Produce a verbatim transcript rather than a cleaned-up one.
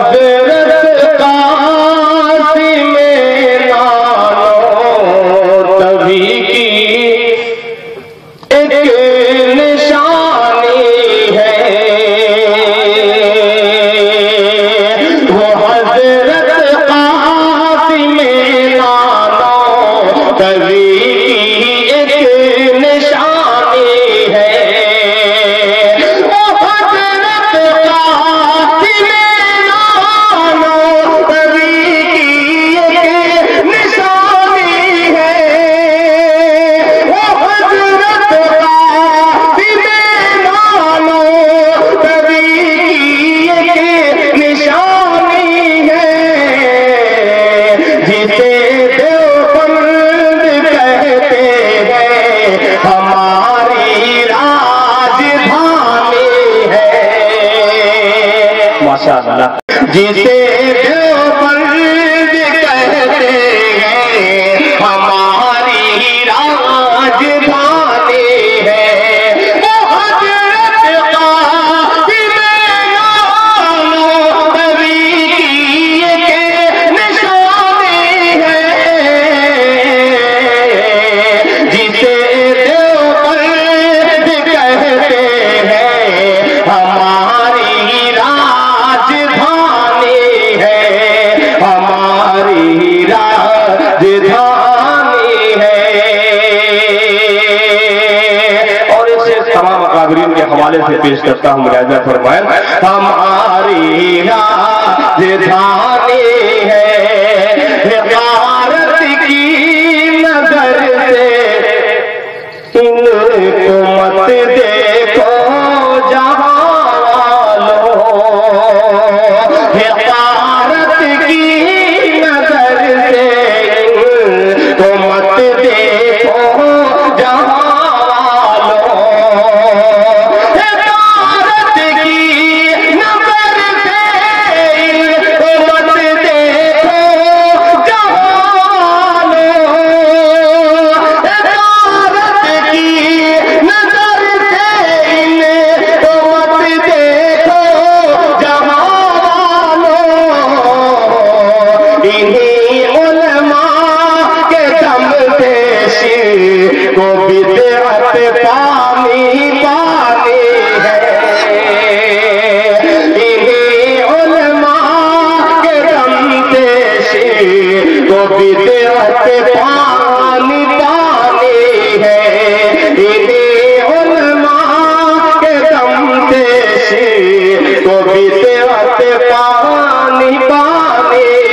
हज़रत कासिम नानो तभी की एक निशानी है। वो हज़रत कासिम नानो तभी की एक निशानी है। वो हज़रत कासिम नानो तभी की एक निशानी है। वो हज़रत कासिम नानो तभी की एक निशानी है। जिसे देवबंद कहते हैं हमारी राजधानी है। माशाअल्लाह। जिसे देवबंद कहते हैं हमारी राजधानी है। वो हज़रत कासिम नानो तभी की एक निशानी है। जिसे देवबंद कहते हैं हमारी राजधानी है। हमारी राजधानी है। और इसे तमाम काबरीन के हवाले से पेश करता हूँ। मुलाहिजा फरमाएं, हमारी राजधानी है। हिकारत की नजर से इनको मत देखो जहां वालों। हिकारत की नजर से इनको मत देखो जहां वालों। हिकारत की नजर से इनको मत देखो जहां वालों। हिकारत की नजर से इनको मत देखो जहां वालों। इन्हीं उलमा के दम से शिर्क को बिदअत पानी पानी है। इन्हीं उलमा के दम से शिर्क को बिदअत पानी पानी है। इन्हीं उलमा के दम से शिर्क को बिदअत पानी पानी